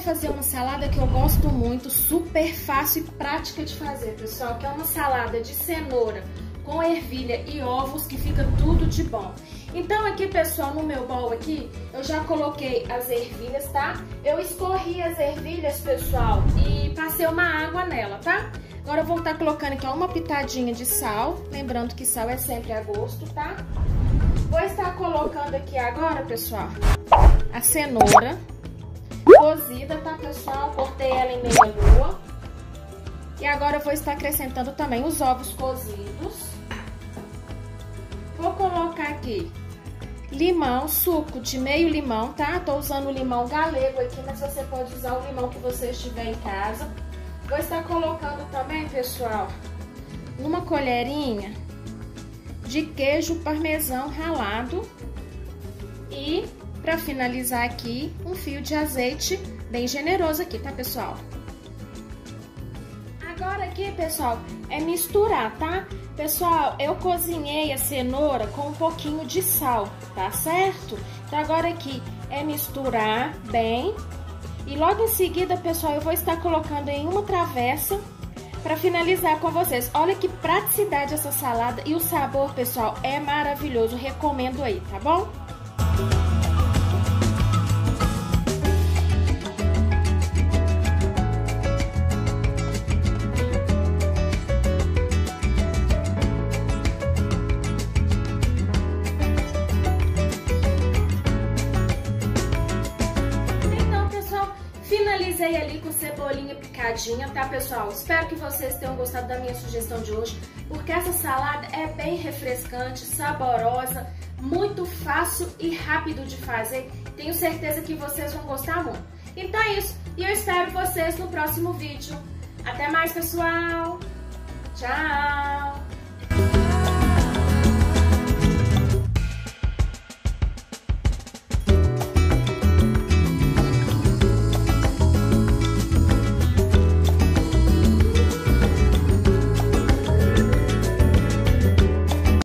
fazer uma salada que eu gosto muito, super fácil e prática de fazer, pessoal, que é uma salada de cenoura com ervilha e ovos, que fica tudo de bom. Então aqui, pessoal, no meu bowl aqui, eu já coloquei as ervilhas, tá? Eu escorri as ervilhas, pessoal, e passei uma água nela, tá? Agora eu vou estar colocando aqui uma pitadinha de sal, lembrando que sal é sempre a gosto, tá? Vou estar colocando aqui agora, pessoal, a cenoura cozida, tá, pessoal? Cortei ela em meia lua. E agora eu vou estar acrescentando também os ovos cozidos. Vou colocar aqui limão, suco de meio limão, tá? Tô usando o limão galego aqui, mas você pode usar o limão que você estiver em casa. Vou estar colocando também, pessoal, uma colherinha de queijo parmesão ralado. E, pra finalizar aqui, um fio de azeite bem generoso aqui, tá, pessoal? Agora aqui, pessoal, é misturar, tá? Pessoal, eu cozinhei a cenoura com um pouquinho de sal, tá certo? Então agora aqui é misturar bem. E logo em seguida, pessoal, eu vou estar colocando em uma travessa para finalizar com vocês. Olha que praticidade essa salada e o sabor, pessoal, é maravilhoso. Recomendo aí, tá bom? Finalizei ali com cebolinha picadinha, tá, pessoal? Espero que vocês tenham gostado da minha sugestão de hoje, porque essa salada é bem refrescante, saborosa, muito fácil e rápido de fazer. Tenho certeza que vocês vão gostar muito. Então é isso, e eu espero vocês no próximo vídeo. Até mais, pessoal! Tchau!